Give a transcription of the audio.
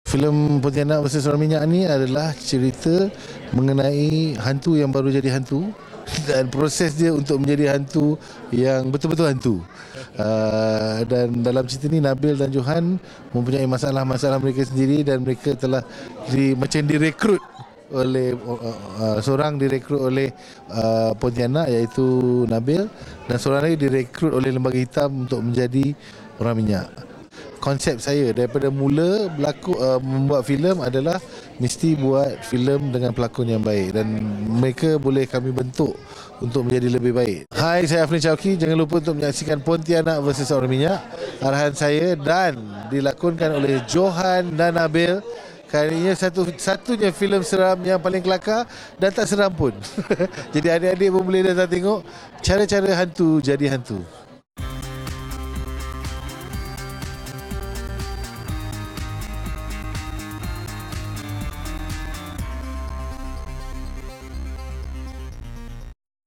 Filem Pontianak versus Orang Minyak ni adalah cerita mengenai hantu yang baru jadi hantu dan proses dia untuk menjadi hantu yang betul-betul hantu. Dan dalam cerita ni Nabil dan Johan mempunyai masalah-masalah mereka sendiri dan mereka telah macam direkrut oleh seorang direkrut oleh Pontianak iaitu Nabil, dan seorang lagi direkrut oleh Lembaga Hitam untuk menjadi Orang Minyak. Konsep saya daripada mula membuat filem adalah mesti buat filem dengan pelakon yang baik dan mereka boleh kami bentuk untuk menjadi lebih baik. Hai, saya Afrin Chowki. Jangan lupa untuk menyaksikan Pontianak versus Orang Minyak, arahan saya, dan dilakonkan oleh Johan dan Nabil. Kali ini satu-satunya filem seram yang paling kelakar dan tak seram pun. Jadi adik-adik pun boleh datang tengok cara-cara hantu jadi hantu.